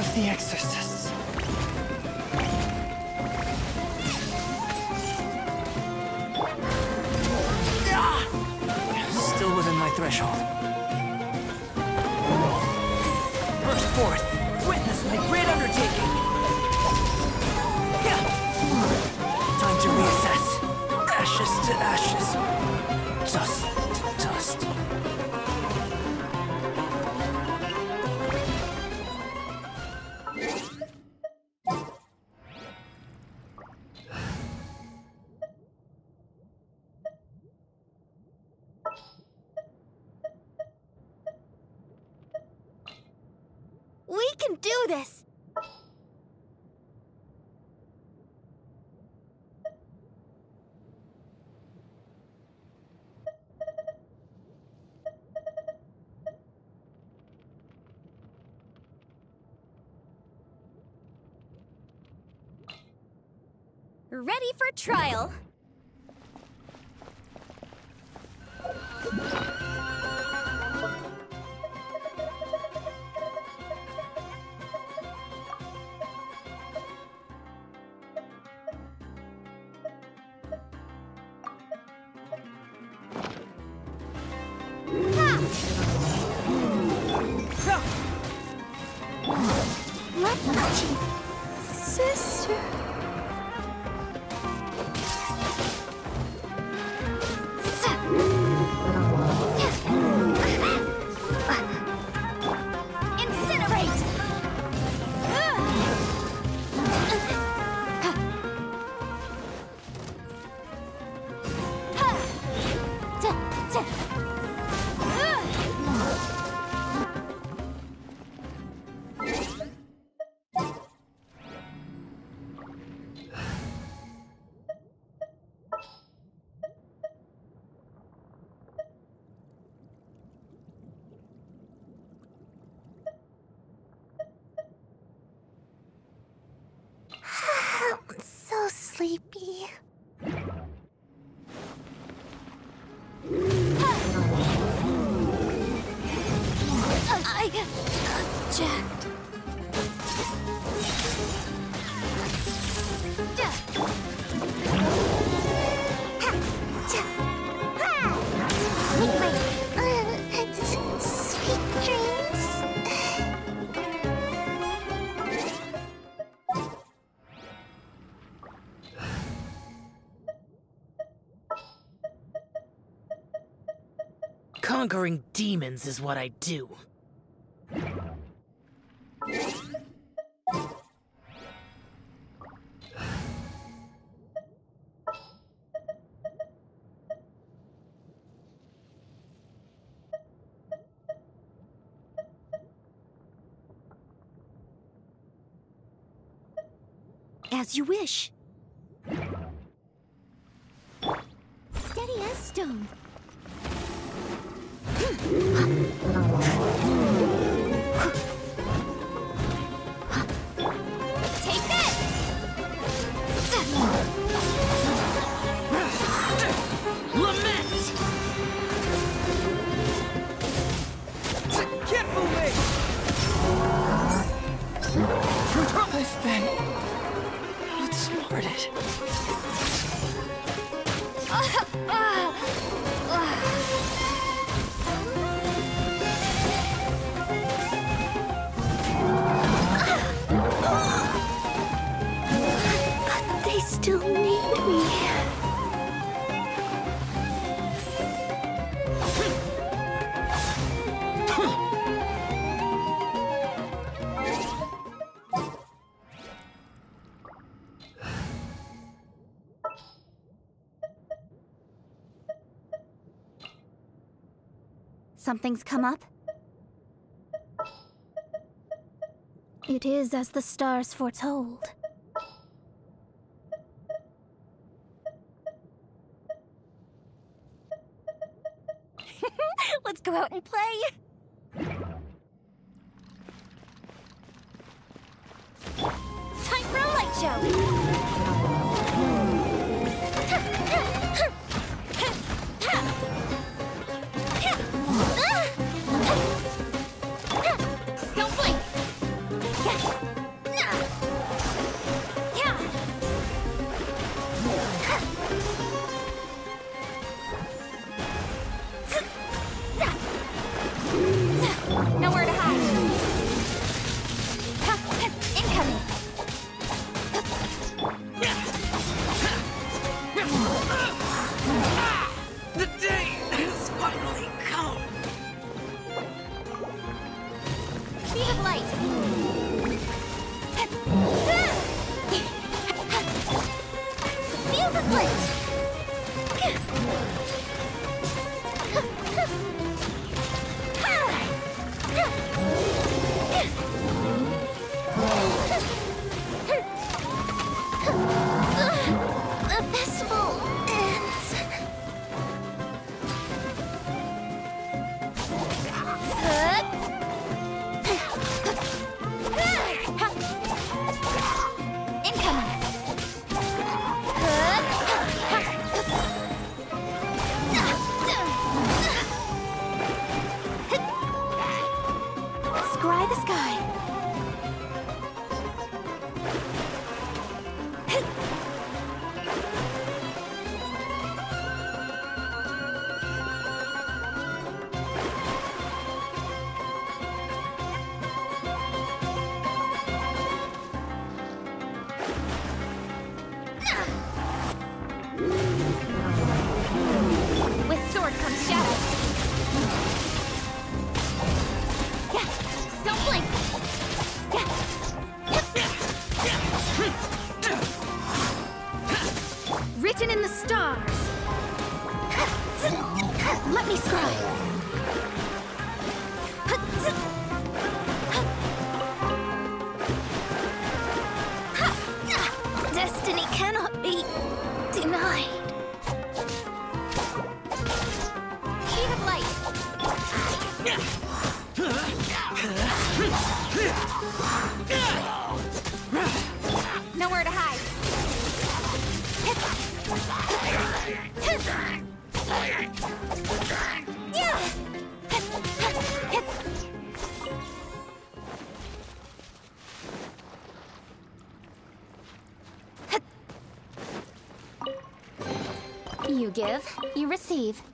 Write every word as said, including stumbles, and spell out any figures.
of the exorcists. Ah! Still within my threshold. Burst forth! Witness my great undertaking! Time to reassess. Ashes to ashes. Dust to dust. We can do this! Ready for trial. Sister. Incinerate. I'm so sleepy. I got jacked. Sweet dreams. Conquering demons is what I do. As you wish. Steady as stone. Take this! Lament! Can't fool me! I've been outsmarted. But they still need me. Something's come up? It is as the stars foretold. Let's go out and play! Time for a light show! Don't blink! Yes! in the stars. Let me scry. Destiny cannot be denied. Heat of light. Nowhere to hide. You give, you receive.